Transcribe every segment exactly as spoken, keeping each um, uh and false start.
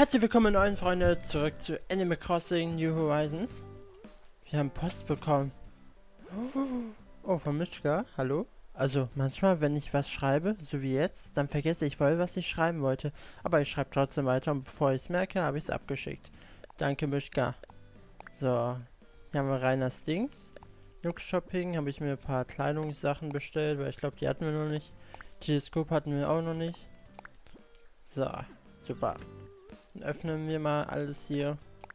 Herzlich willkommen, neuen Freunde, zurück zu Animal Crossing New Horizons. Wir haben Post bekommen. Oh, von Mischka, hallo? Also, manchmal, wenn ich was schreibe, so wie jetzt, dann vergesse ich voll, was ich schreiben wollte. Aber ich schreibe trotzdem weiter und bevor ich es merke, habe ich es abgeschickt. Danke, Mischka. So, hier haben wir Rainers Dings. Nook Shopping, habe ich mir ein paar Kleidungssachen bestellt, weil ich glaube, die hatten wir noch nicht. Teleskop hatten wir auch noch nicht. So, super. Dann öffnen wir mal alles hier.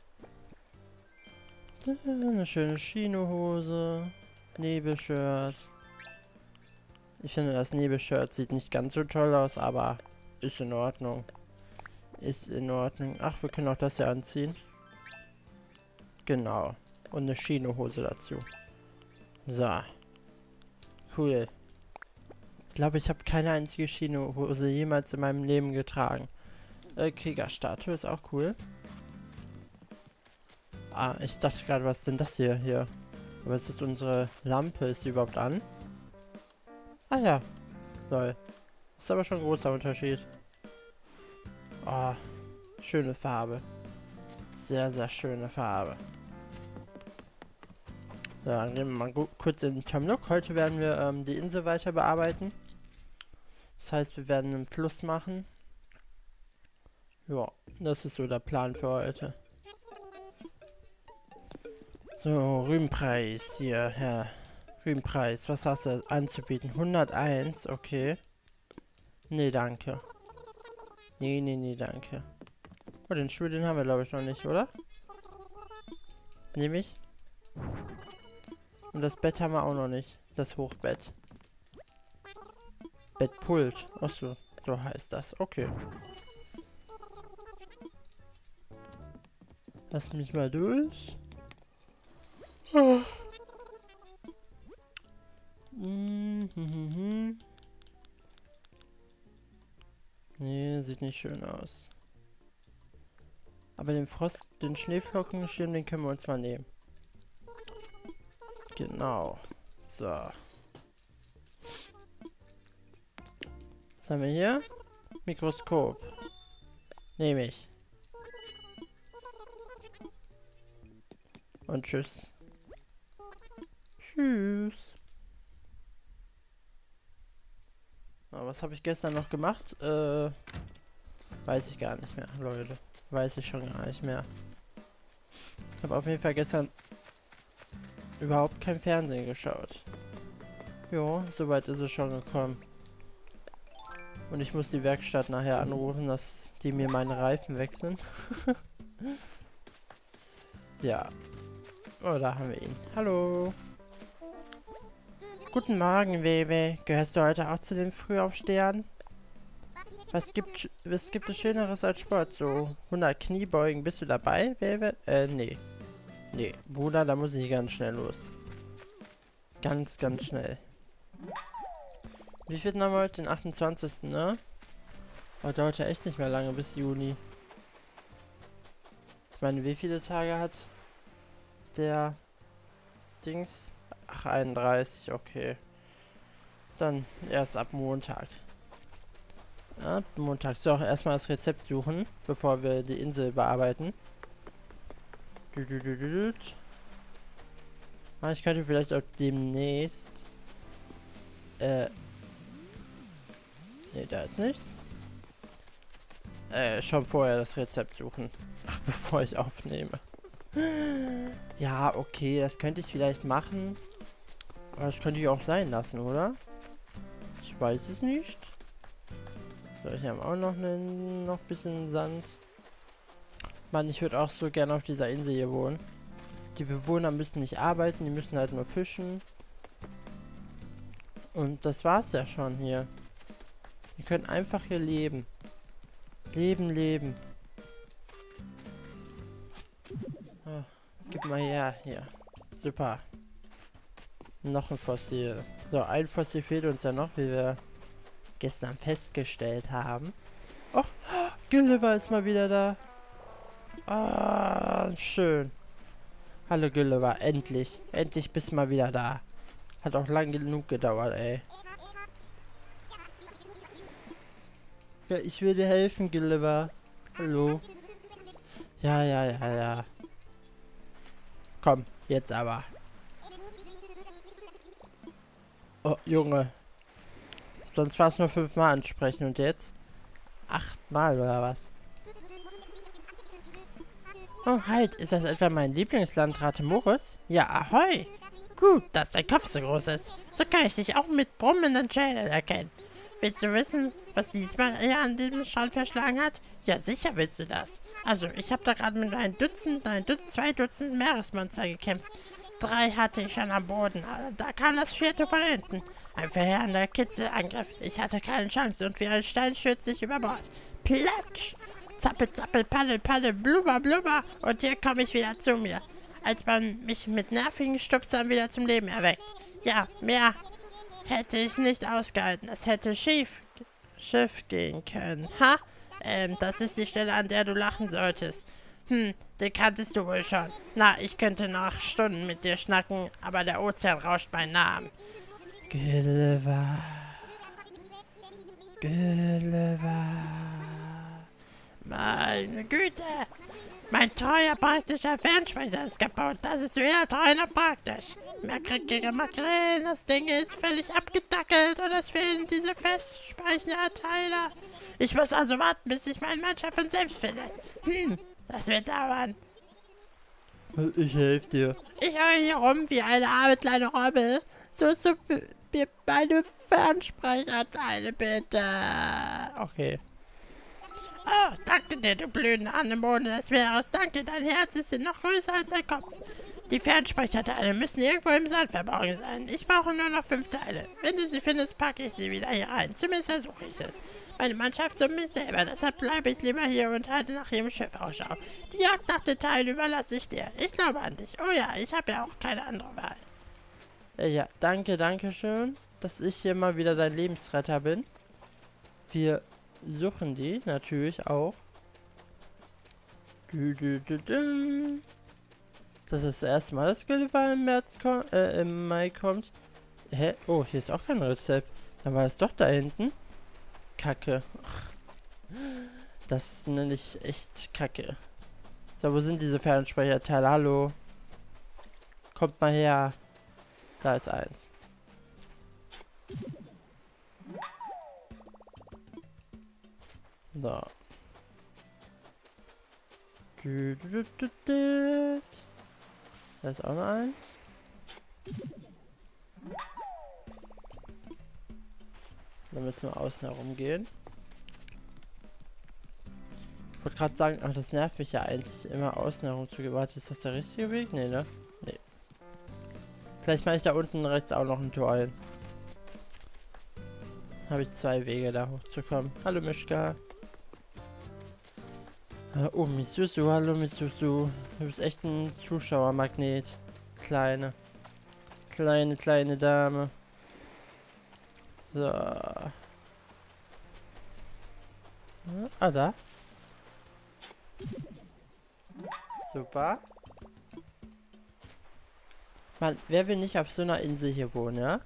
Eine schöne Chinohose. Nebelshirt. Ich finde, das Nebelshirt sieht nicht ganz so toll aus, aber ist in Ordnung. Ist in Ordnung. Ach, wir können auch das hier anziehen. Genau. Und eine Chinohose dazu. So. Cool. Ich glaube, ich habe keine einzige Chinohose jemals in meinem Leben getragen. Äh, Kriegerstatue ist auch cool. Ah, ich dachte gerade, was ist denn das hier? hier? Aber es ist unsere Lampe. Ist sie überhaupt an? Ah ja. Lol. Ist aber schon ein großer Unterschied. Oh, schöne Farbe. Sehr, sehr schöne Farbe. So, dann gehen wir mal kurz in den Terminal. Heute werden wir ähm, die Insel weiter bearbeiten. Das heißt, wir werden einen Fluss machen. Ja, das ist so der Plan für heute. So, Rühmpreis hier, Herr. Rühmpreis, was hast du anzubieten? hunderteins, okay. Nee, danke. Nee, nee, nee, danke. Oh, den Stuhl, den haben wir, glaube ich, noch nicht, oder? Nehme ich. Und das Bett haben wir auch noch nicht. Das Hochbett. Bettpult. Achso, so heißt das. Okay. Lass mich mal durch. Oh. Mm-hmm. Nee, sieht nicht schön aus. Aber den Frost, den Schneeflockenschirm, den können wir uns mal nehmen. Genau. So. Was haben wir hier? Mikroskop. Nehme ich. Und tschüss. Tschüss. Oh, was habe ich gestern noch gemacht? Äh, weiß ich gar nicht mehr, Leute. Weiß ich schon gar nicht mehr. Ich habe auf jeden Fall gestern überhaupt kein Fernsehen geschaut. Jo, soweit ist es schon gekommen. Und ich muss die Werkstatt nachher anrufen, dass die mir meine Reifen wechseln. Ja. Oh, da haben wir ihn. Hallo. Guten Morgen, Wewe. Gehörst du heute auch zu den Frühaufstehern? Was gibt, was gibt es Schöneres als Sport? So hundert Kniebeugen. Bist du dabei, Wewe? Äh, nee. Nee, Bruder, da muss ich ganz schnell los. Ganz, ganz schnell. Wie viel haben wir heute? Den achtundzwanzigsten, ne? Oh, dauert ja echt nicht mehr lange bis Juni. Ich meine, wie viele Tage hat der Dings? Ach, einunddreißig, okay. Dann erst ab Montag. Ab Montag. So, erstmal das Rezept suchen, bevor wir die Insel bearbeiten. Ah, ich könnte vielleicht auch demnächst... Äh... Ne, da ist nichts. Äh, schon vorher das Rezept suchen. Bevor ich aufnehme. Ja, okay, das könnte ich vielleicht machen. Aber das könnte ich auch sein lassen, oder? Ich weiß es nicht. So, ich habe auch noch einen noch ein bisschen Sand. Mann, ich würde auch so gerne auf dieser Insel hier wohnen. Die Bewohner müssen nicht arbeiten, die müssen halt nur fischen. Und das war's ja schon hier. Die können einfach hier leben. Leben, leben. Oh, gib mal her, hier. Super. Noch ein Fossil. So, ein Fossil fehlt uns ja noch, wie wir gestern festgestellt haben. Oh, Gulliver ist mal wieder da. Ah, schön. Hallo Gulliver, endlich. Endlich bist du mal wieder da. Hat auch lang genug gedauert, ey. Ja, ich will dir helfen, Gulliver. Hallo. Ja, ja, ja, ja. Komm, jetzt aber. Oh, Junge. Sonst war es nur fünfmal ansprechen und jetzt achtmal oder was? Oh, halt. Ist das etwa mein Lieblingslandrate Moritz? Ja, ahoi. Gut, dass dein Kopf so groß ist. So kann ich dich auch mit brummenden Schädeln erkennen. Willst du wissen, was diesmal hier an diesem Strand verschlagen hat? Ja, sicher willst du das. Also, ich habe da gerade mit einem Dutzend, nein, Dutzend, zwei Dutzend Meeresmonster gekämpft. Drei hatte ich schon am Boden, aber da kam das vierte von hinten. Ein verheerender Kitzelangriff. Ich hatte keine Chance und wie ein Stein stürzte ich über Bord. Platsch! Zappel, zappel, paddel, paddel, blubber, blubber. Und hier komme ich wieder zu mir. Als man mich mit nervigen Stupsern wieder zum Leben erweckt. Ja, mehr hätte ich nicht ausgehalten. Es hätte schief, schief gehen können. Ha? Ähm, das ist die Stelle, an der du lachen solltest. Hm, den kanntest du wohl schon. Na, ich könnte noch Stunden mit dir schnacken, aber der Ozean rauscht meinen Namen. Gulliver. Gulliver. Meine Güte. Mein treuer praktischer Fernspeicher ist kaputt. Das ist weder treu noch praktisch. Merkrige Makrelen, das Ding ist völlig abgedackelt und es fehlen diese Festspeicherteile. Ich muss also warten, bis ich meine Mannschaft von selbst finde. Hm, das wird dauern. Ich helfe dir. Ich höre hier rum wie eine arme kleine Robbe. So, so, mir meine Fernspeicherteile bitte. Okay. Oh, danke dir, du blühende Anemone des Meeres. Danke, dein Herz ist noch größer als dein Kopf. Die Fernspeicherteile müssen irgendwo im Sand verborgen sein. Ich brauche nur noch fünf Teile. Wenn du sie findest, packe ich sie wieder hier rein. Zumindest versuche ich es. Meine Mannschaft und mich selber. Deshalb bleibe ich lieber hier und halte nach jedem Schiff Ausschau. Die Jagd nach den Teilen überlasse ich dir. Ich glaube an dich. Oh ja, ich habe ja auch keine andere Wahl. Ja, danke, danke schön, dass ich hier mal wieder dein Lebensretter bin. Wir suchen die natürlich auch. Du, du, du, du. Das ist das erste Mal, dass Gulliver im März kommt, äh, im Mai kommt. Hä? Oh, hier ist auch kein Rezept. Dann war es doch da hinten. Kacke. Ach. Das nenne ich echt Kacke. So, wo sind diese Fernspeicherteile? Hallo? Kommt mal her. Da ist eins. So. Du, du, du, du, du. Da ist auch noch eins. Da müssen wir außen herum gehen. Ich wollte gerade sagen, ach, das nervt mich ja eigentlich immer außen herum zu gehen. Warte, ist das der richtige Weg? Nee, ne? Nee. Vielleicht mache ich da unten rechts auch noch ein Tor ein. Habe ich zwei Wege da hochzukommen. Hallo Mischka. Oh, Misusu, hallo Misusu. Du bist echt ein Zuschauermagnet. Kleine. Kleine, kleine Dame. So. Ah, da. Super. Man, wer will nicht auf so einer Insel hier wohnen, ja?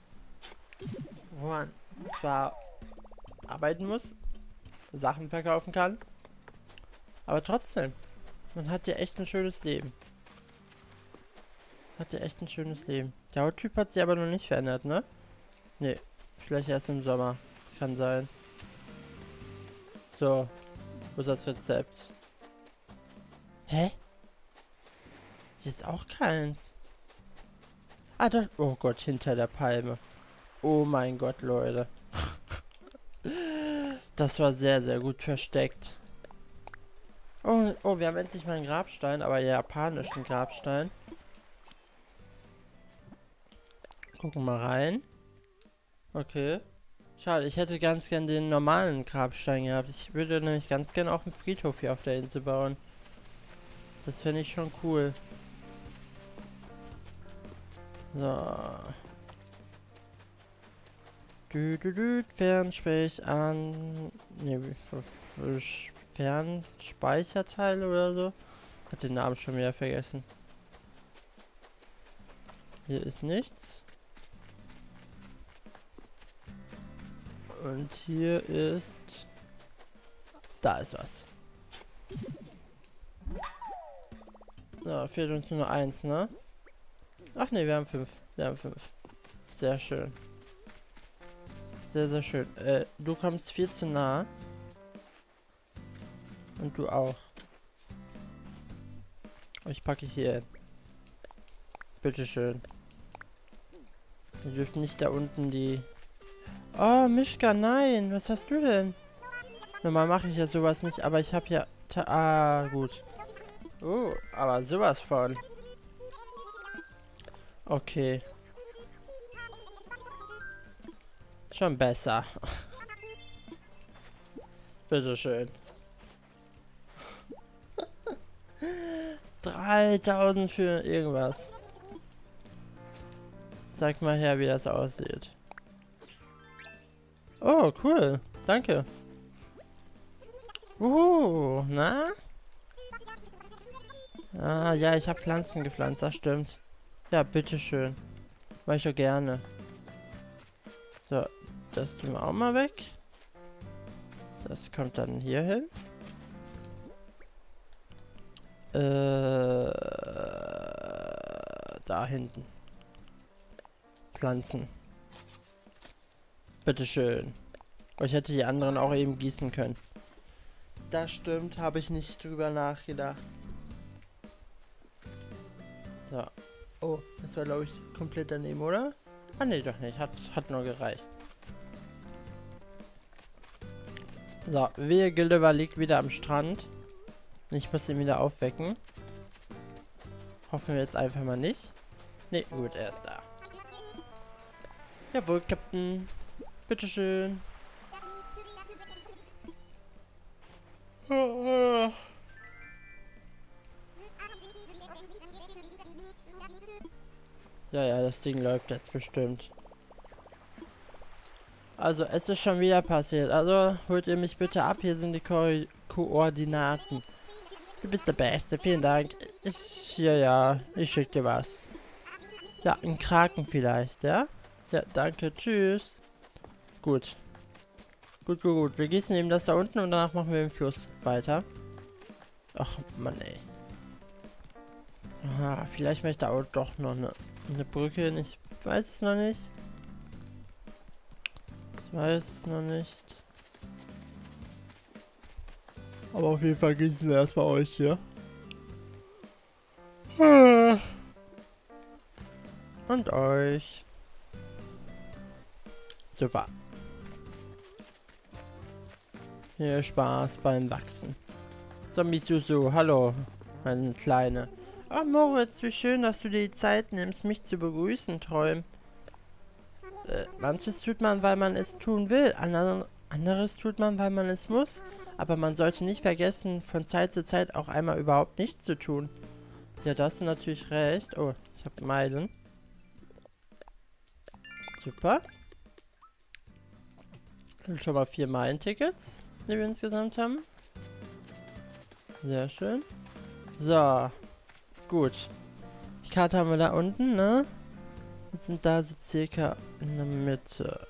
Wo man zwar arbeiten muss, Sachen verkaufen kann, aber trotzdem, man hat ja echt ein schönes Leben. Hat ja echt ein schönes Leben. Der Hauttyp hat sich aber noch nicht verändert, ne? Ne, vielleicht erst im Sommer. Das kann sein. So, wo ist das Rezept? Hä? Hier ist auch keins. Ah, doch. Oh Gott, hinter der Palme. Oh mein Gott, Leute. Das war sehr, sehr gut versteckt. Oh, oh, wir haben endlich mal einen Grabstein, aber einen japanischen Grabstein. Gucken mal rein. Okay. Schade, ich hätte ganz gern den normalen Grabstein gehabt. Ich würde nämlich ganz gern auch einen Friedhof hier auf der Insel bauen. Das fände ich schon cool. So. Du, du, du, Fernsprech an. Ne, Fernspeicherteile oder so. Ich hab den Namen schon wieder vergessen. Hier ist nichts. Und hier ist... Da ist was. Ja, fehlt uns nur eins, ne? Ach ne, wir haben fünf. Wir haben fünf. Sehr schön. Sehr, sehr schön. Äh, du kommst viel zu nah. Und du auch. Ich packe hier hin. Bitteschön. Ihr dürft nicht da unten die... Oh, Mischka, nein. Was hast du denn? Normal mache ich ja sowas nicht, aber ich habe ja... Ah, gut. Oh, aber sowas von. Okay. Schon besser. Bitteschön. dreitausend für irgendwas. Zeig mal her, wie das aussieht. Oh, cool. Danke. Uh, na? Ah, ja, ich habe Pflanzen gepflanzt, das stimmt. Ja, bitteschön. Mach ich auch gerne. So, das tun wir auch mal weg. Das kommt dann hier hin. Äh, da hinten. Pflanzen. Bitteschön. Ich hätte die anderen auch eben gießen können. Das stimmt, habe ich nicht drüber nachgedacht. So. Oh, das war glaube ich komplett daneben, oder? Ah ne, doch nicht. Hat, hat nur gereicht. So, wehe Gildever liegt wieder am Strand. Ich muss ihn wieder aufwecken. Hoffen wir jetzt einfach mal nicht. Ne, gut, er ist da. Jawohl, Captain. Bitteschön. Ja, ja, das Ding läuft jetzt bestimmt. Also, es ist schon wieder passiert. Also, holt ihr mich bitte ab. Hier sind die Ko Koordinaten. Du bist der Beste. Vielen Dank. Ich, ja, ja, ich schicke dir was. Ja, ein Kraken vielleicht, ja? Ja, danke. Tschüss. Gut. Gut, gut, gut. Wir gießen eben das da unten und danach machen wir den Fluss weiter. Ach, Mann, ey. Aha, vielleicht möchte auch doch noch eine, eine Brücke hin. Ich weiß es noch nicht. Ich weiß es noch nicht. Aber auf jeden Fall gießen wir erstmal euch hier. Und euch. Super. Viel Spaß beim Wachsen. Zombie Susu, hallo, meine Kleine. Oh Moritz, wie schön, dass du dir die Zeit nimmst, mich zu begrüßen, Träum. Äh, manches tut man, weil man es tun will, Ander anderes tut man, weil man es muss. Aber man sollte nicht vergessen, von Zeit zu Zeit auch einmal überhaupt nichts zu tun. Ja, da hast du natürlich recht. Oh, ich habe Meilen. Super. Und schon mal vier Meilen-Tickets, die wir insgesamt haben. Sehr schön. So. Gut. Die Karte haben wir da unten, ne? Wir sind da so circa in der Mitte.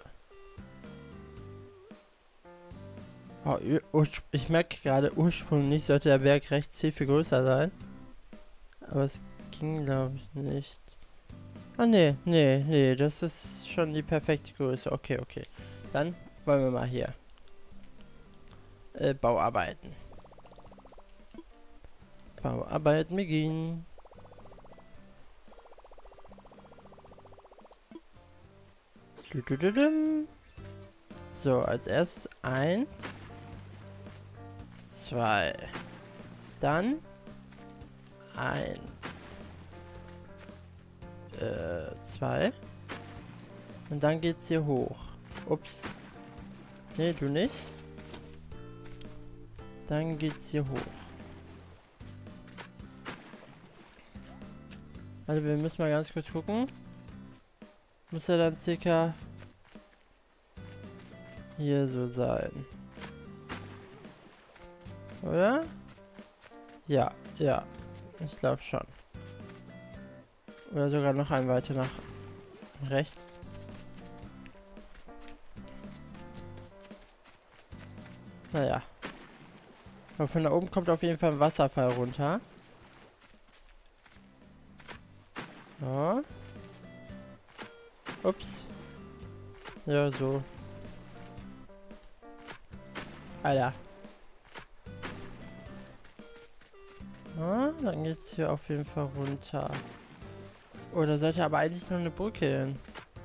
Oh, ich merke gerade, ursprünglich sollte der Berg rechts viel, viel größer sein. Aber es ging, glaube ich, nicht. Ah, nee, nee, nee, das ist schon die perfekte Größe. Okay, okay. Dann wollen wir mal hier. Äh, Bauarbeiten. Bauarbeiten beginnen. So, als erstes eins. Zwei. Dann eins. Äh, zwei. Und dann geht's hier hoch. Ups. Nee, du nicht. Dann geht's hier hoch. Also wir müssen mal ganz kurz gucken. Muss er dann circa hier so sein. Oder? Ja, ja. Ich glaube schon. Oder sogar noch ein weiter nach rechts. Naja. Aber von da oben kommt auf jeden Fall ein Wasserfall runter. Ja. Ups. Ja, so. Alter. Ja, dann geht's hier auf jeden Fall runter. Oh, da sollte aber eigentlich nur eine Brücke hin.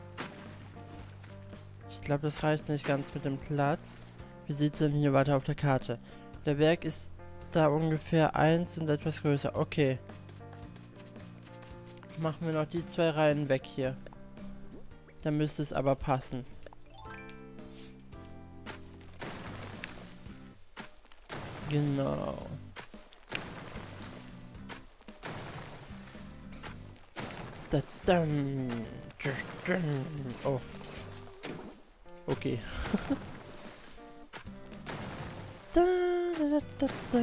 Ich glaube, das reicht nicht ganz mit dem Platz. Wie sieht es denn hier weiter auf der Karte? Der Berg ist da ungefähr eins und etwas größer. Okay. Machen wir noch die zwei Reihen weg hier. Dann müsste es aber passen. Genau. Da, dann. Oh. Okay. da, da, da, da.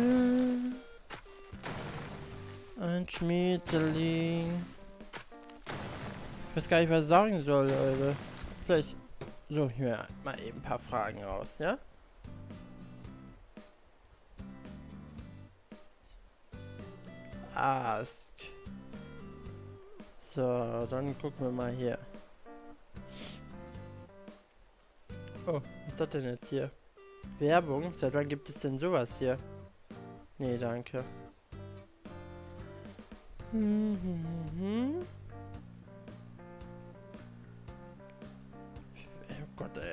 Ein Schmetterling. Ich weiß gar nicht, was ich sagen soll, Leute. Vielleicht suche ich mir mal eben ein paar Fragen raus, ja? Ask. So, dann gucken wir mal hier. Oh, was ist das denn jetzt hier? Werbung? Seit wann gibt es denn sowas hier? Nee, danke. Hm, hm, hm. Oh Gott, ey.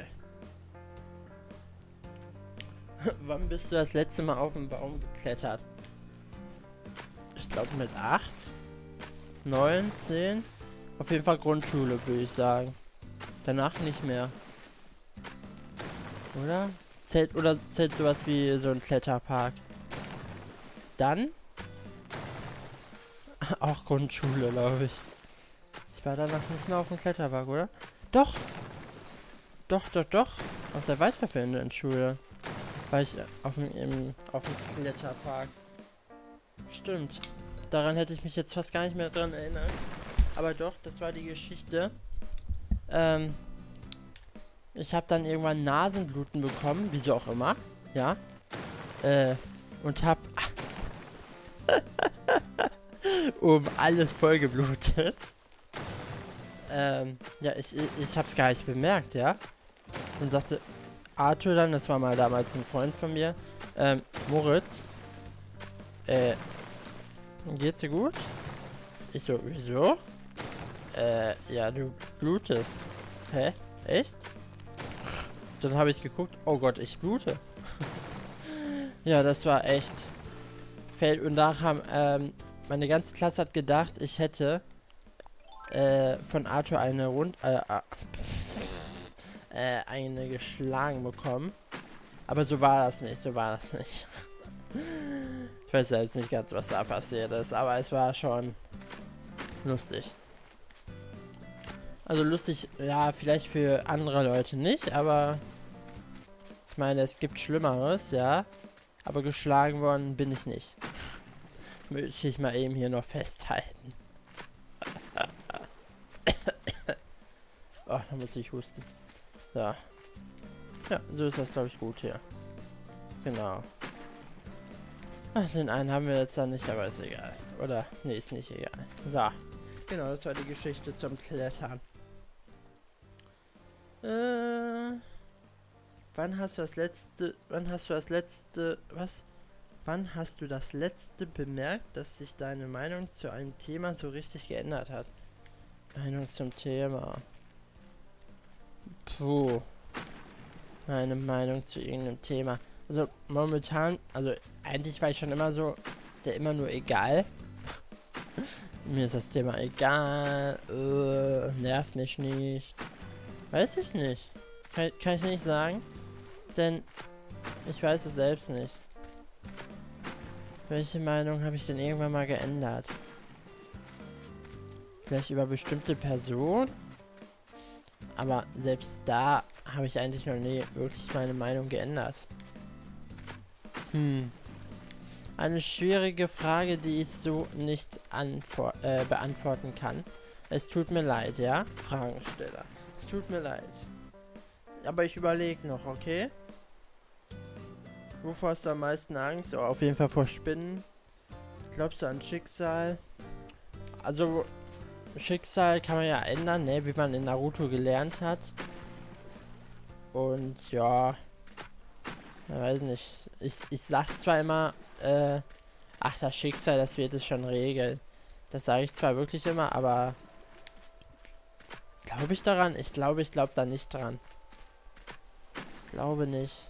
Wann bist du das letzte Mal auf den Baum geklettert? Ich glaube mit acht, neun, zehn. Auf jeden Fall Grundschule, würde ich sagen. Danach nicht mehr. Oder? Zählt, oder zählt sowas wie so ein Kletterpark? Dann? Auch Grundschule, glaube ich. Ich war danach nicht mehr auf dem Kletterpark, oder? Doch! Doch, doch, doch. Auf der weiterführenden Schule war ich auf dem, im, auf dem Kletterpark. Stimmt. Daran hätte ich mich jetzt fast gar nicht mehr dran erinnert. Aber doch, das war die Geschichte. Ähm, ich habe dann irgendwann Nasenbluten bekommen, wieso auch immer, ja. Äh, und hab um alles voll geblutet. Ähm, ja, ich, ich, ich hab's gar nicht bemerkt, ja. Dann sagte Arthur dann, das war mal damals ein Freund von mir, ähm, Moritz, äh, geht's dir gut? Ich so, wieso? Äh, ja, du blutest. Hä? Echt? Dann habe ich geguckt, oh Gott, ich blute. Ja, das war echt fail. Und da haben, ähm, meine ganze Klasse hat gedacht, ich hätte, äh, von Arthur eine Rund, äh, äh, eine geschlagen bekommen. Aber so war das nicht, so war das nicht. Ich weiß selbst nicht ganz, was da passiert ist, aber es war schon lustig. Also lustig, ja, vielleicht für andere Leute nicht, aber ich meine, es gibt Schlimmeres, ja. Aber geschlagen worden bin ich nicht. Möchte ich mal eben hier noch festhalten. Oh, da muss ich husten. So. Ja, so ist das, glaube ich, gut hier. Genau. Ach, den einen haben wir jetzt dann nicht, aber ist egal. Oder, nee, ist nicht egal. So. Genau, das war die Geschichte zum Klettern. Äh... Wann hast du das letzte... Wann hast du das letzte... Was? Wann hast du das letzte bemerkt, dass sich deine Meinung zu einem Thema so richtig geändert hat? Meinung zum Thema. Puh. Meine Meinung zu irgendeinem Thema. Also momentan, also eigentlich war ich schon immer so, der immer nur egal. Mir ist das Thema egal. Uh, nervt mich nicht. Weiß ich nicht. Kann, kann ich nicht sagen. Denn ich weiß es selbst nicht. Welche Meinung habe ich denn irgendwann mal geändert? Vielleicht über bestimmte Personen? Aber selbst da habe ich eigentlich noch nie wirklich meine Meinung geändert. Hm. Eine schwierige Frage, die ich so nicht äh, beantworten kann. Es tut mir leid, ja? Fragensteller. Es tut mir leid. Aber ich überlege noch, okay? Wovor hast du am meisten Angst? Oh, auf jeden Fall vor Spinnen. Glaubst du an Schicksal? Also, Schicksal kann man ja ändern, ne, wie man in Naruto gelernt hat. Und ja, ich weiß nicht. Ich, ich sag zwar immer, äh, ach, das Schicksal, das wird es schon regeln. Das sage ich zwar wirklich immer, aber glaube ich daran? Ich glaube, ich glaube da nicht dran. Ich glaube nicht.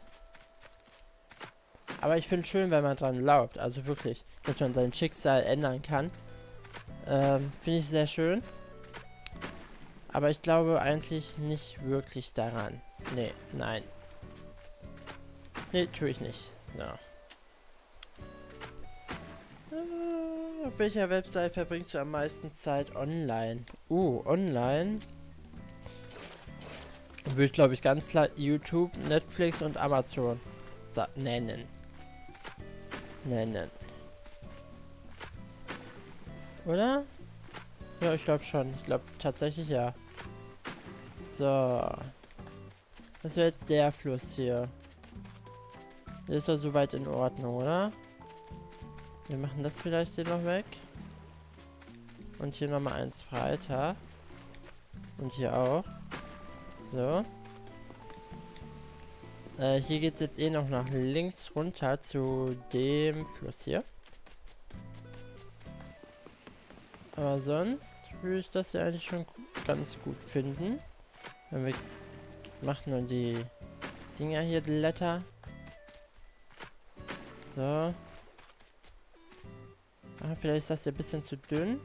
Aber ich finde es schön, wenn man dran glaubt. Also wirklich, dass man sein Schicksal ändern kann. Ähm, finde ich sehr schön. Aber ich glaube eigentlich nicht wirklich daran. Nee, nein. Nee, tue ich nicht. Ja. Äh, auf welcher Website verbringst du am meisten Zeit online? Uh, online. Würde ich, glaube ich, ganz klar YouTube, Netflix und Amazon nennen. Nennen. Oder? Ja, ich glaube schon. Ich glaube tatsächlich ja. So. Das wäre jetzt der Fluss hier. Der ist doch soweit in Ordnung, oder? Wir machen das vielleicht hier noch weg. Und hier nochmal eins breiter. Und hier auch. So. Äh, hier geht es jetzt eh noch nach links runter zu dem Fluss hier. Aber sonst würde ich das ja eigentlich schon ganz gut finden. Wenn wir machen nur die Dinger hier, die Letter. So. Ah, vielleicht ist das hier ein bisschen zu dünn.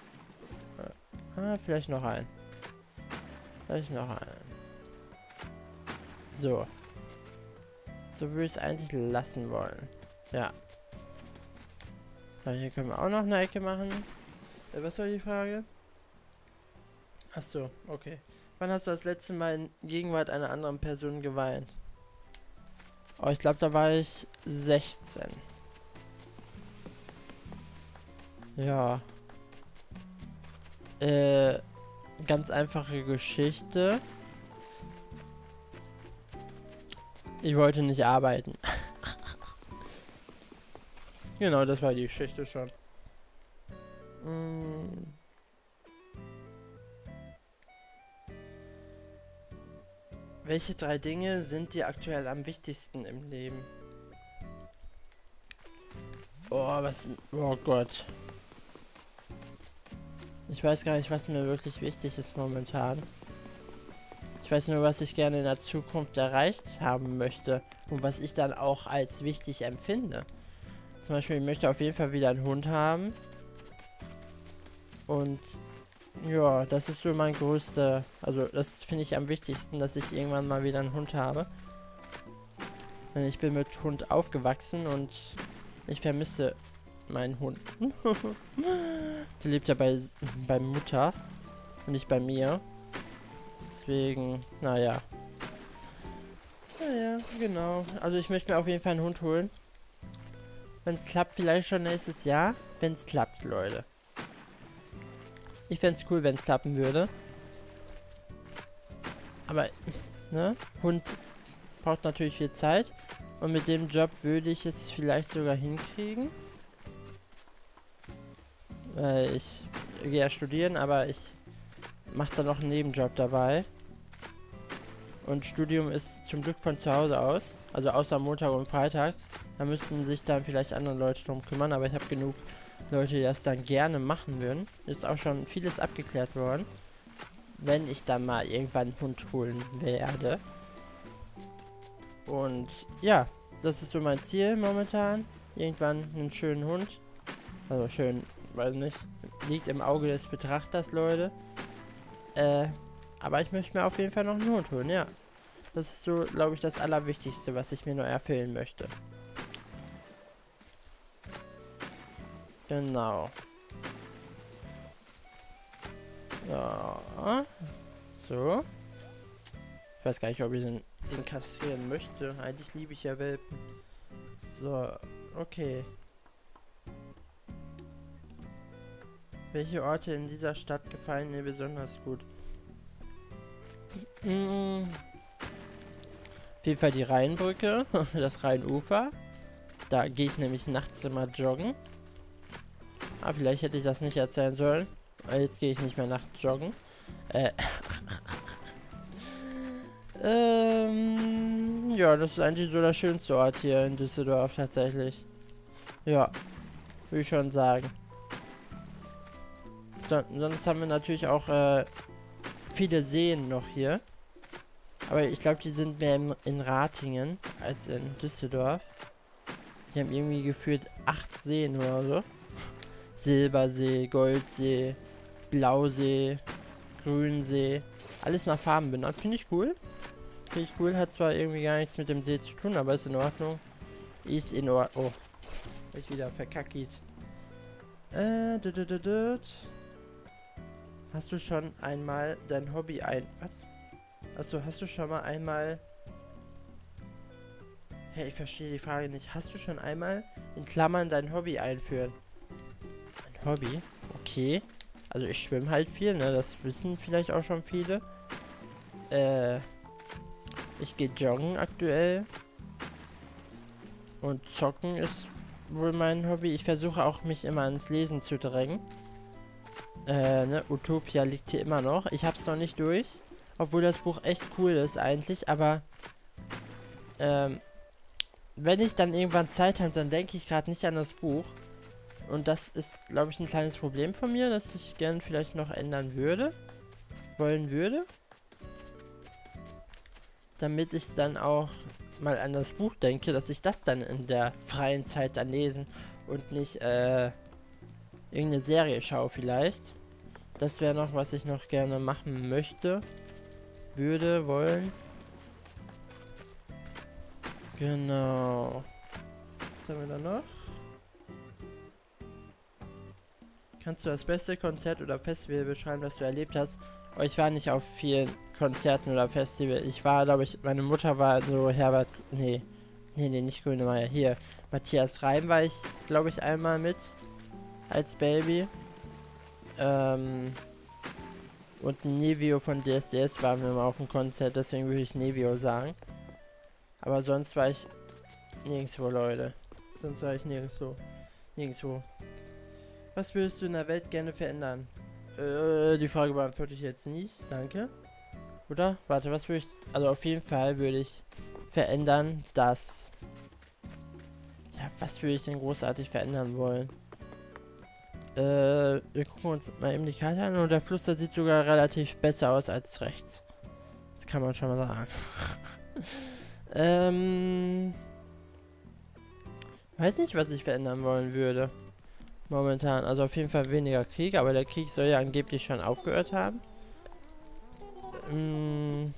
Ah, vielleicht noch ein. Vielleicht noch ein. So. So würde ich es eigentlich lassen wollen. Ja. So, hier können wir auch noch eine Ecke machen. Äh, was war die Frage? Ach so, okay. Wann hast du das letzte Mal in Gegenwart einer anderen Person geweint? Oh, ich glaube, da war ich sechzehn. Ja. Äh, ganz einfache Geschichte. Ich wollte nicht arbeiten. Genau, das war die Geschichte schon. Mm. Welche drei Dinge sind dir aktuell am wichtigsten im Leben? Oh, was... Oh Gott. Ich weiß gar nicht, was mir wirklich wichtig ist momentan. Ich weiß nur, was ich gerne in der Zukunft erreicht haben möchte. Und was ich dann auch als wichtig empfinde. Zum Beispiel, ich möchte auf jeden Fall wieder einen Hund haben. Und... ja, das ist so mein größter, also das finde ich am wichtigsten, dass ich irgendwann mal wieder einen Hund habe. Denn ich bin mit Hund aufgewachsen und ich vermisse meinen Hund. Der lebt ja bei, bei Mutter und nicht bei mir. Deswegen, naja. Naja, genau. Also ich möchte mir auf jeden Fall einen Hund holen. Wenn es klappt, vielleicht schon nächstes Jahr. Wenn es klappt, Leute. Ich fände es cool, wenn es klappen würde. Aber, ne? Hund braucht natürlich viel Zeit. Und mit dem Job würde ich es vielleicht sogar hinkriegen. Weil ich gehe ja studieren, aber ich mache da noch einen Nebenjob dabei. Und Studium ist zum Glück von zu Hause aus. Also außer Montag und Freitags. Da müssten sich dann vielleicht andere Leute drum kümmern. Aber ich habe genug Leute, die das dann gerne machen würden. Ist auch schon vieles abgeklärt worden. Wenn ich dann mal irgendwann einen Hund holen werde. Und ja, das ist so mein Ziel momentan. Irgendwann einen schönen Hund. Also schön, weiß nicht. Liegt im Auge des Betrachters, Leute. Äh, aber ich möchte mir auf jeden Fall noch einen Hund holen, ja. Das ist so, glaube ich, das Allerwichtigste, was ich mir nur erfüllen möchte. Genau. Ja. So. Ich weiß gar nicht, ob ich den, den kastrieren möchte. Eigentlich liebe ich ja Welpen. So, okay. Welche Orte in dieser Stadt gefallen dir besonders gut? Mm. Auf jeden Fall die Rheinbrücke, das Rheinufer. Da gehe ich nämlich nachts immer joggen. Ah, vielleicht hätte ich das nicht erzählen sollen. Jetzt gehe ich nicht mehr nachts joggen. Äh. ähm, ja, das ist eigentlich so der schönste Ort hier in Düsseldorf tatsächlich. Ja, würde ich schon sagen. So, sonst haben wir natürlich auch äh, viele Seen noch hier. Aber ich glaube, die sind mehr in, in Ratingen als in Düsseldorf. Die haben irgendwie gefühlt acht Seen oder so. Silbersee, Goldsee, Blausee, Grünsee. Alles nach Farben benannt. Finde ich cool. Finde ich cool. Hat zwar irgendwie gar nichts mit dem See zu tun, aber ist in Ordnung. Ist in Ordnung. Oh. Hab ich wieder verkackt. Äh, dut, dut, dut, dut. Hast du schon einmal dein Hobby ein... Was? Achso, hast du schon mal einmal... Hey, ich verstehe die Frage nicht. Hast du schon einmal in Klammern dein Hobby einführen? Ein Hobby? Okay. Also ich schwimme halt viel, ne? Das wissen vielleicht auch schon viele. Äh... Ich gehe joggen aktuell. Und zocken ist wohl mein Hobby. Ich versuche auch, mich immer ans Lesen zu drängen. Äh, ne? Utopia liegt hier immer noch. Ich hab's noch nicht durch. Obwohl das Buch echt cool ist eigentlich, aber ähm, wenn ich dann irgendwann Zeit habe, dann denke ich gerade nicht an das Buch. Und das ist, glaube ich, ein kleines Problem von mir, das ich gern vielleicht noch ändern würde. Wollen würde. Damit ich dann auch mal an das Buch denke, dass ich das dann in der freien Zeit dann lesen und nicht äh, irgendeine Serie schaue vielleicht. Das wäre noch, was ich noch gerne machen möchte. Würde, wollen. Genau. Was haben wir da noch? Kannst du das beste Konzert oder Festival beschreiben, das du erlebt hast? Oh, ich war nicht auf vielen Konzerten oder Festivals. Ich war, glaube ich, meine Mutter war so Herbert... Nee. Nee, nee, nicht Grönemeyer. Hier. Matthias Reim war ich, glaube ich, einmal mit. Als Baby. Ähm... Und Nevio von D S D S waren wir mal auf dem Konzert, deswegen würde ich Nevio sagen. Aber sonst war ich nirgendwo, Leute. Sonst war ich nirgendwo. Nirgendwo. Was würdest du in der Welt gerne verändern? Äh, die Frage beantworte ich jetzt nicht. Danke. Oder? Warte, was würde ich... Also auf jeden Fall würde ich verändern, dass... Ja, was würde ich denn großartig verändern wollen? Äh, wir gucken uns mal eben die Karte an und der Fluss, der sieht sogar relativ besser aus als rechts. Das kann man schon mal sagen. ähm... Weiß nicht, was ich verändern wollen würde. Momentan. Also auf jeden Fall weniger Krieg, aber der Krieg soll ja angeblich schon aufgehört haben. Ähm...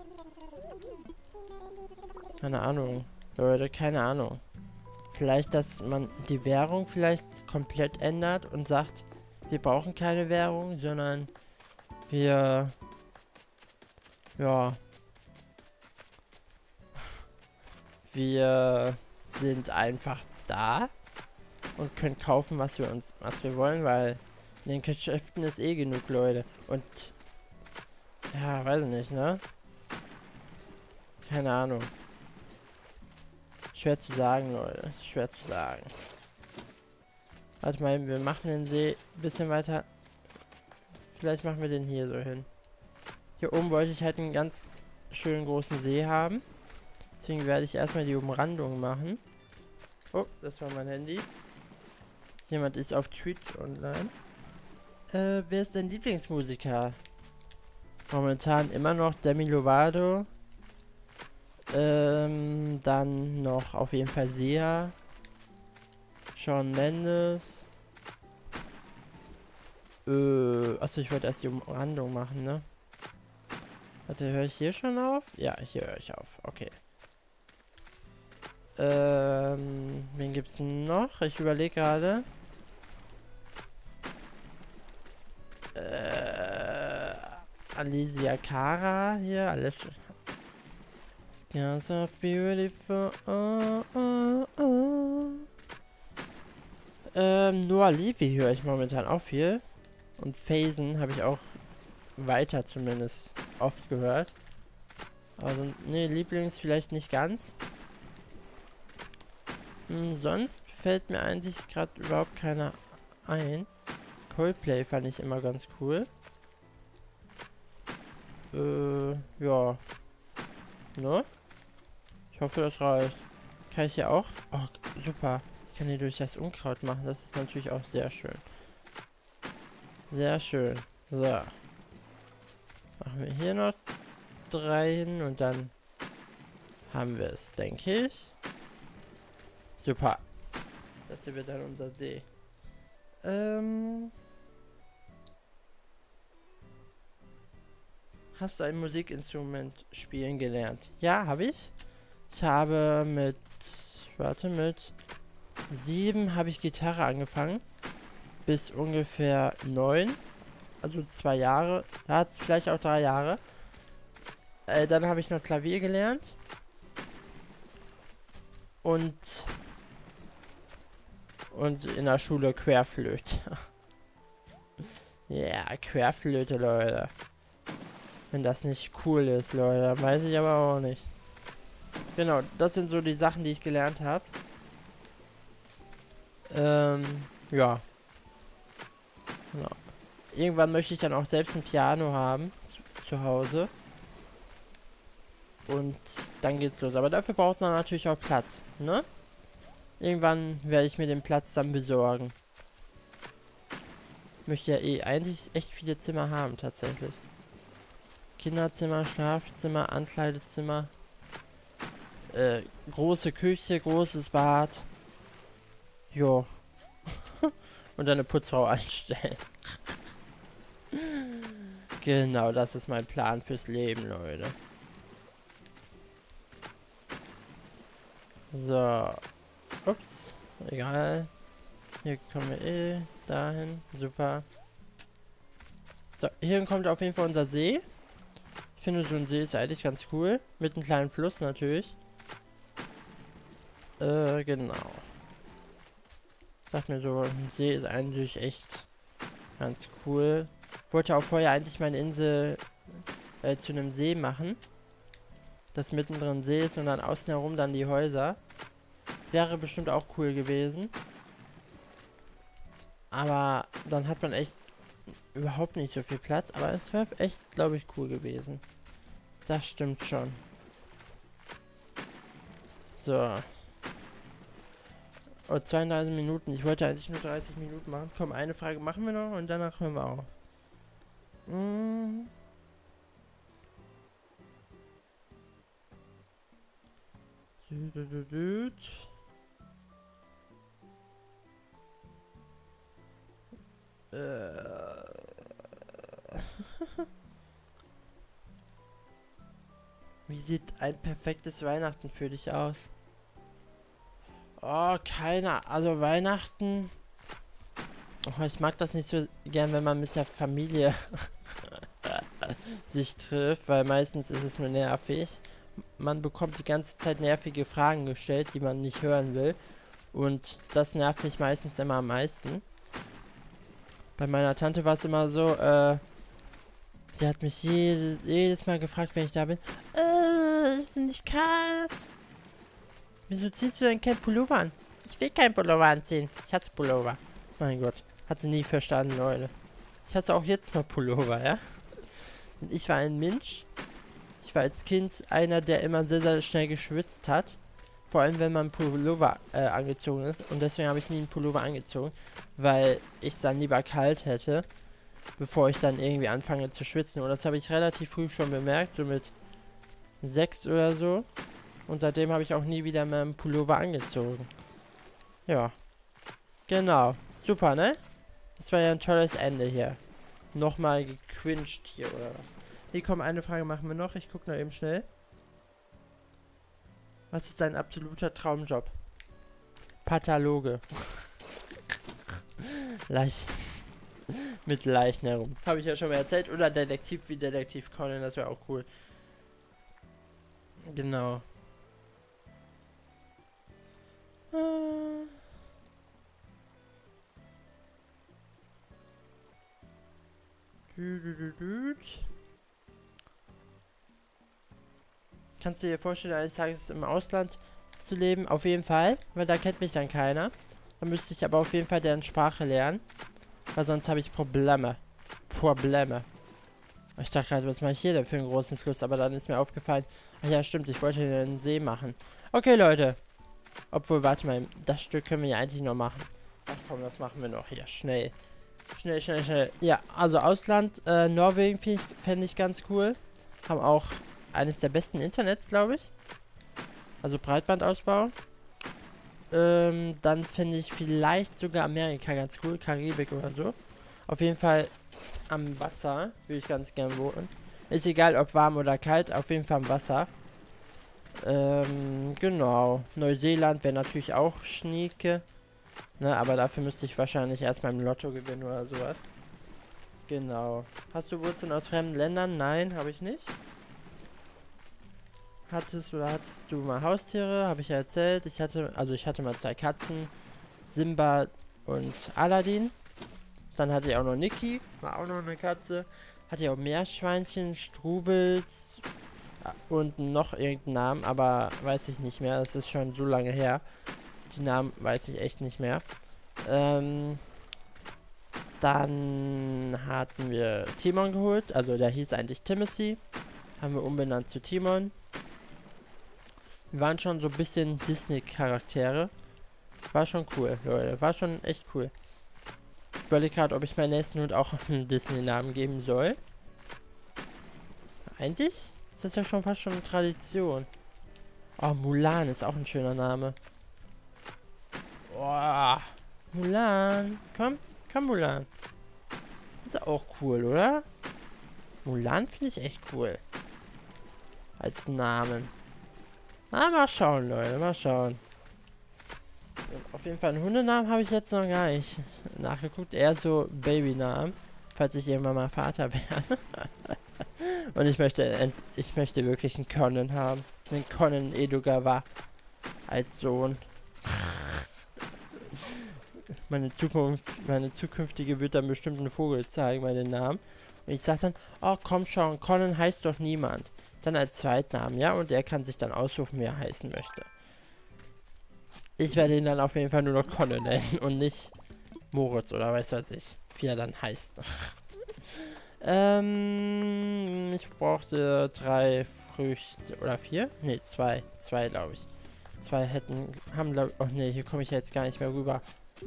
Keine Ahnung. Leute, keine Ahnung. Vielleicht, dass man die Währung vielleicht komplett ändert und sagt, wir brauchen keine Währung, sondern wir, ja, wir sind einfach da und können kaufen, was wir uns, was wir wollen, weil in den Geschäften ist eh genug Leute und, ja, weiß ich nicht, ne? Keine Ahnung. Schwer zu sagen, Leute. Schwer zu sagen. Warte mal, wir machen den See ein bisschen weiter. Vielleicht machen wir den hier so hin. Hier oben wollte ich halt einen ganz schönen großen See haben. Deswegen werde ich erstmal die Umrandung machen. Oh, das war mein Handy. Jemand ist auf Twitch online. Äh, wer ist dein Lieblingsmusiker? Momentan immer noch Demi Lovato. Ähm, dann noch auf jeden Fall Sia, Shawn Mendes. Äh, achso, ich wollte erst die Umrandung machen, ne? Warte, höre ich hier schon auf? Ja, hier höre ich auf. Okay. Ähm, wen gibt's noch? Ich überlege gerade. Äh, Alicia Cara hier, alles. Skies of beautiful. Oh, oh, oh. Ähm, Noah Levy höre ich momentan auch viel. Und Phasen habe ich auch weiter zumindest oft gehört. Also, ne, Lieblings vielleicht nicht ganz. Hm, sonst fällt mir eigentlich gerade überhaupt keiner ein. Coldplay fand ich immer ganz cool. Äh, ja. Ne? Ich hoffe, das reicht. Kann ich hier auch? Oh, super. Ich kann hier durch das Unkraut machen. Das ist natürlich auch sehr schön. Sehr schön. So. Machen wir hier noch drei hin und dann haben wir es, denke ich. Super. Das hier wird dann unser See. Ähm... Hast du ein Musikinstrument spielen gelernt? Ja, habe ich. Ich habe mit, warte, mit sieben habe ich Gitarre angefangen. Bis ungefähr neun. Also zwei Jahre. Ja, vielleicht auch drei Jahre. Äh, dann habe ich noch Klavier gelernt. Und, und in der Schule Querflöte. Ja, yeah, Querflöte, Leute. Wenn das nicht cool ist, Leute, weiß ich aber auch nicht. Genau, das sind so die Sachen, die ich gelernt habe. Ähm, ja. Genau. Irgendwann möchte ich dann auch selbst ein Piano haben, zu, zu Hause. Und dann geht's los. Aber dafür braucht man natürlich auch Platz, ne? Irgendwann werde ich mir den Platz dann besorgen. Möchte ja eh eigentlich echt viele Zimmer haben, tatsächlich. Kinderzimmer, Schlafzimmer, Ankleidezimmer, äh, große Küche, großes Bad. Jo. Und dann eine Putzfrau einstellen. Genau, das ist mein Plan fürs Leben, Leute. So. Ups. Egal. Hier kommen wir eh dahin. Super. So, hier kommt auf jeden Fall unser See. Ich finde, so ein See ist eigentlich ganz cool. Mit einem kleinen Fluss natürlich. Äh, genau. Ich dachte mir so, ein See ist eigentlich echt ganz cool. Ich wollte auch vorher eigentlich meine Insel äh, zu einem See machen. Das mittendrin See ist und dann außen herum dann die Häuser. Wäre bestimmt auch cool gewesen. Aber dann hat man echt überhaupt nicht so viel Platz, aber es wäre echt, glaube ich, cool gewesen. Das stimmt schon. So. Oh, zweiunddreißig Minuten. Ich wollte eigentlich nur dreißig Minuten machen. Komm, eine Frage machen wir noch und danach hören wir auf. Hm. Äh. Wie sieht ein perfektes Weihnachten für dich aus? Oh, keiner. Also Weihnachten. Oh, ich mag das nicht so gern, wenn man mit der Familie sich trifft, weil meistens ist es nur nervig. Man bekommt die ganze Zeit nervige Fragen gestellt, die man nicht hören will. Und das nervt mich meistens immer am meisten. Bei meiner Tante war es immer so, äh, sie hat mich jede, jedes Mal gefragt, wenn ich da bin. Äh, ist nicht kalt? Wieso ziehst du denn kein Pullover an? Ich will kein Pullover anziehen. Ich hasse Pullover. Mein Gott. Hat sie nie verstanden, Leute. Ich hasse auch jetzt noch Pullover, ja? Und ich war ein Mensch. Ich war als Kind einer, der immer sehr, sehr schnell geschwitzt hat. Vor allem, wenn man Pullover äh, angezogen ist. Und deswegen habe ich nie einen Pullover angezogen. Weil ich es dann lieber kalt hätte. Bevor ich dann irgendwie anfange zu schwitzen. Und das habe ich relativ früh schon bemerkt. So mit sechs oder so. Und seitdem habe ich auch nie wieder mehr einen Pullover angezogen. Ja. Genau. Super, ne? Das war ja ein tolles Ende hier. Nochmal gecringed hier, oder was? Nee, komm, eine Frage machen wir noch. Ich gucke noch eben schnell. Was ist dein absoluter Traumjob? Pathologe. Leichen. Mit Leichen herum. Habe ich ja schon mal erzählt. Oder Detektiv wie Detektiv Conan, das wäre auch cool. Genau. Äh. Du, du, du, du. Kannst du dir vorstellen, eines Tages im Ausland zu leben? Auf jeden Fall, weil da kennt mich dann keiner. Da müsste ich aber auf jeden Fall deren Sprache lernen. weil sonst habe ich Probleme. Probleme. Ich dachte gerade, was mache ich hier denn für einen großen Fluss? Aber dann ist mir aufgefallen, ach ja, stimmt, ich wollte hier einen See machen. Okay, Leute. Obwohl, warte mal, das Stück können wir ja eigentlich noch machen. Ach komm, das machen wir noch hier. Schnell. Schnell, schnell, schnell. Ja, also Ausland, äh, Norwegen ich, fände ich ganz cool. Haben auch eines der besten Internets, glaube ich. Also Breitbandausbau. Ähm, dann finde ich vielleicht sogar Amerika ganz cool. Karibik oder so. Auf jeden Fall am Wasser würde ich ganz gern wohnen. Ist egal, ob warm oder kalt. Auf jeden Fall am Wasser. Ähm, genau. Neuseeland wäre natürlich auch schnieke. Ne, aber dafür müsste ich wahrscheinlich erstmal im Lotto gewinnen oder sowas. Genau. Hast du Wurzeln aus fremden Ländern? Nein, habe ich nicht. Hattest oder hattest du mal Haustiere? Habe ich ja erzählt. Ich hatte, also ich hatte mal zwei Katzen. Simba und Aladdin. Dann hatte ich auch noch Niki. War auch noch eine Katze. Hatte ich auch Meerschweinchen, Strubels und noch irgendeinen Namen, aber weiß ich nicht mehr. Das ist schon so lange her. Die Namen weiß ich echt nicht mehr. Ähm, dann hatten wir Timon geholt. Also der hieß eigentlich Timothy. Haben wir umbenannt zu Timon. Wir waren schon so ein bisschen Disney-Charaktere. War schon cool, Leute. War schon echt cool. Ich überlege gerade, ob ich meinen nächsten Hund auch einen Disney-Namen geben soll. Eigentlich ist das ja schon fast schon eine Tradition. Oh, Mulan ist auch ein schöner Name. Boah. Mulan. Komm, komm, Mulan. Ist auch cool, oder? Mulan finde ich echt cool. Als Namen. Na, mal schauen, Leute. Mal schauen. Auf jeden Fall einen Hundenamen habe ich jetzt noch gar nicht nachgeguckt. Eher so Babynamen. Falls ich irgendwann mal Vater werde. Und ich möchte ich möchte wirklich einen Conan haben. Einen Conan Edogawa. Als Sohn. Meine Zukunft, meine zukünftige wird dann bestimmt einen Vogel zeigen bei den Namen. Und ich sage dann, oh komm schon, Conan heißt doch niemand. Dann als Zweitnamen, ja, und er kann sich dann aussuchen, wie er heißen möchte. Ich werde ihn dann auf jeden Fall nur noch Conan nennen und nicht Moritz oder weiß was ich, wie er dann heißt. ähm, ich brauchte drei Früchte, oder vier? Ne, zwei, zwei glaube ich. Zwei hätten, haben glaube ich, oh ne, hier komme ich jetzt gar nicht mehr rüber.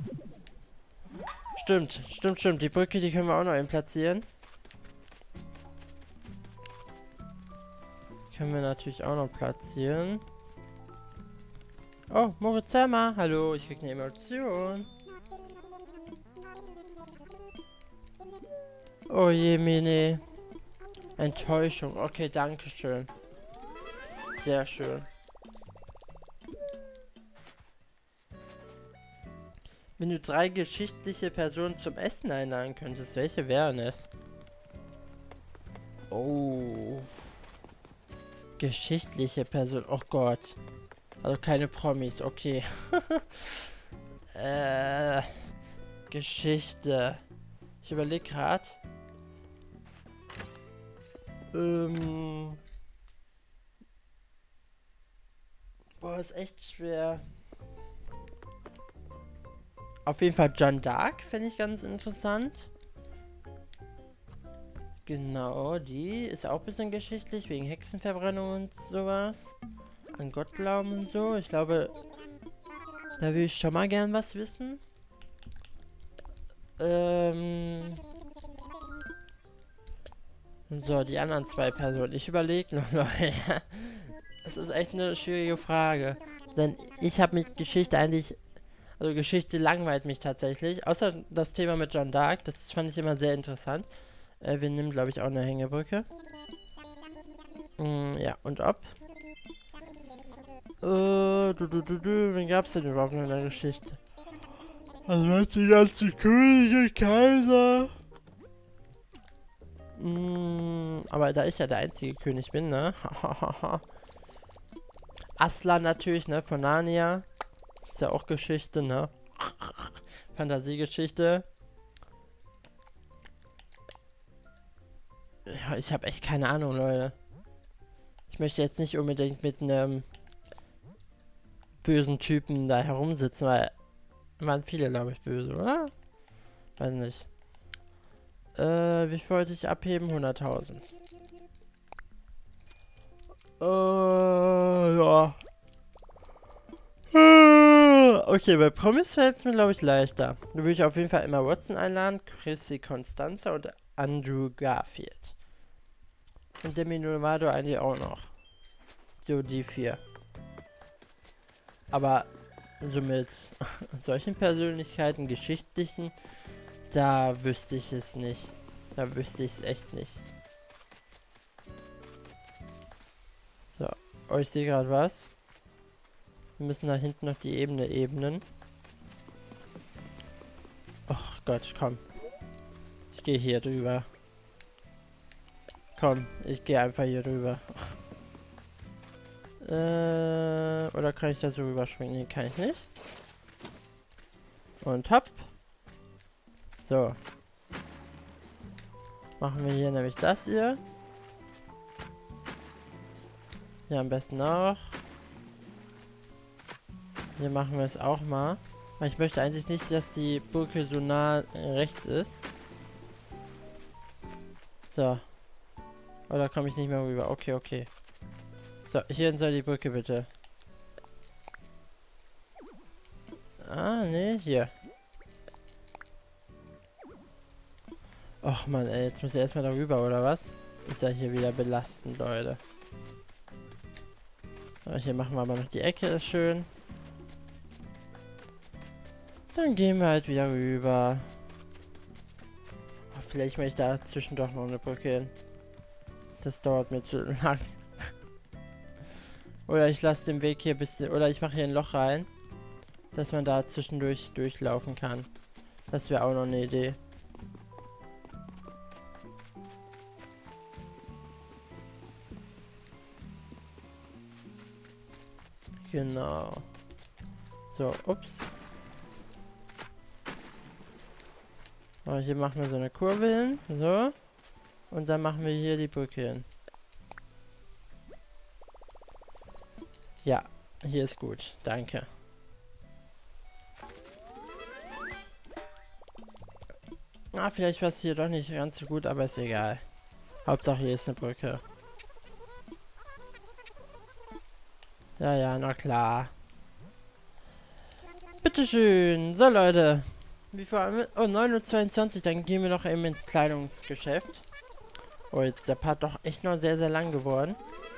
Stimmt, stimmt, stimmt. Die Brücke, die können wir auch noch eben platzieren. Können wir natürlich auch noch platzieren. Oh, Moritz Selma. Hallo, ich krieg eine Emotion. Oh je, Mini. Enttäuschung. Okay, danke schön. Sehr schön. Wenn du drei geschichtliche Personen zum Essen einladen könntest, welche wären es? Oh. Geschichtliche Personen. Oh Gott. Also keine Promis, okay. äh. Geschichte. Ich überlege gerade. Ähm. Boah, ist echt schwer. Auf jeden Fall Jeanne d'Arc finde ich ganz interessant. Genau, die ist auch ein bisschen geschichtlich, wegen Hexenverbrennung und sowas. An Gott glauben und so. Ich glaube, da würde ich schon mal gern was wissen. Ähm. So, die anderen zwei Personen. Ich überlege noch, Leute. Das ist echt eine schwierige Frage. Denn ich habe mit Geschichte eigentlich... Also Geschichte langweilt mich tatsächlich. Außer das Thema mit Jeanne d'Arc. Das fand ich immer sehr interessant. Äh, wir nehmen, glaube ich, auch eine Hängebrücke. Mm, ja, und ob? Äh, du, du, du, du. Wen gab es denn überhaupt noch in der Geschichte? Also hat die ganze Könige, Kaiser. Mm, aber da ich ja der einzige König bin, ne? Aslan natürlich, ne? Von Narnia. Ist ja auch Geschichte, ne? Fantasiegeschichte. Ja, ich habe echt keine Ahnung, Leute. Ich möchte jetzt nicht unbedingt mit einem bösen Typen da herumsitzen, weil waren viele, glaube ich, böse, oder? Weiß nicht. Äh, wie viel wollte ich abheben? hunderttausend. Äh, ja. Okay, bei Promis fällt es mir, glaube ich, leichter. Da würde ich auf jeden Fall Emma Watson einladen, Chrissy Constanza und Andrew Garfield. Und Demi Lovato eigentlich auch noch. So die vier. Aber so mit solchen Persönlichkeiten, geschichtlichen, da wüsste ich es nicht. Da wüsste ich es echt nicht. So, oh, ich sehe gerade was. Wir müssen da hinten noch die Ebene ebnen. Ach Gott, komm. Ich gehe hier drüber. Komm, ich gehe einfach hier drüber. Äh, oder kann ich da so rüberspringen? Nee, kann ich nicht. Und hopp. So. Machen wir hier nämlich das hier. Hier am besten auch. Hier machen wir es auch mal. Aber ich möchte eigentlich nicht, dass die Brücke so nah rechts ist. So. Oder komme ich nicht mehr rüber? Okay, okay. So, hierhin soll die Brücke bitte. Ah, nee, hier. Och man, ey, jetzt muss ich erstmal darüber, oder was? Ist ja hier wieder belastend, Leute. So, hier machen wir aber noch die Ecke, ist schön. Dann gehen wir halt wieder rüber. Oh, vielleicht mache ich da zwischendurch noch eine Brücke hin. Das dauert mir zu lang. Oder ich lasse den Weg hier ein bisschen... Oder ich mache hier ein Loch rein. Dass man da zwischendurch durchlaufen kann. Das wäre auch noch eine Idee. Genau. So, ups. Oh, hier machen wir so eine Kurve hin. So. Und dann machen wir hier die Brücke hin. Ja, hier ist gut. Danke. Ah, vielleicht war es hier doch nicht ganz so gut, aber ist egal. Hauptsache hier ist eine Brücke. Ja, ja, na klar. Bitteschön. So, Leute. Wie viel haben wir? Oh, neun Uhr zweiundzwanzig. Dann gehen wir noch eben ins Kleidungsgeschäft. Oh, jetzt ist der Part doch echt noch sehr, sehr lang geworden.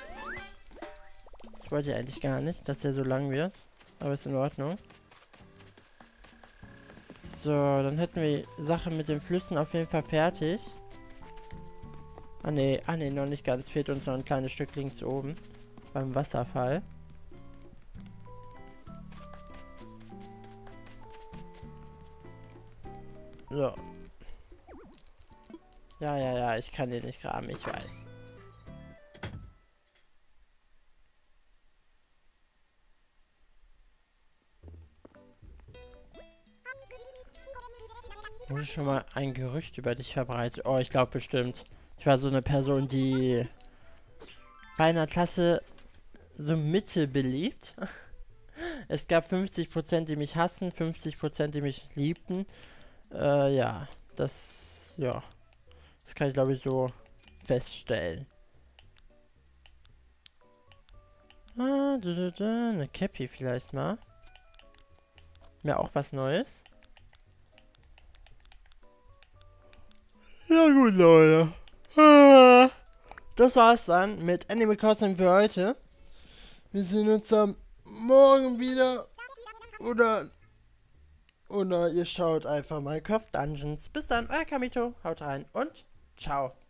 Das wollte ich eigentlich gar nicht, dass er so lang wird. Aber ist in Ordnung. So, dann hätten wir die Sache mit den Flüssen auf jeden Fall fertig. Ah ne, ah ne, noch nicht ganz. Fehlt uns noch ein kleines Stück links oben. Beim Wasserfall. So. Ja, ja, ja, ich kann den nicht graben, ich weiß. Wurde schon mal ein Gerücht über dich verbreitet? Oh, ich glaube bestimmt. Ich war so eine Person, die bei einer Klasse so Mitte beliebt. Es gab fünfzig Prozent, die mich hassen, fünfzig Prozent, die mich liebten. Äh, ja, das, ja, das kann ich glaube ich so feststellen. Ah, da, da, da, eine Cappy vielleicht mal. Mir auch was Neues. Ja gut, Leute. Ah, das war's dann mit Animal Crossing für heute. Wir sehen uns am Morgen wieder. Oder... Oder ihr schaut einfach Minecraft Dungeons. Bis dann, euer Kamito. Haut rein und ciao.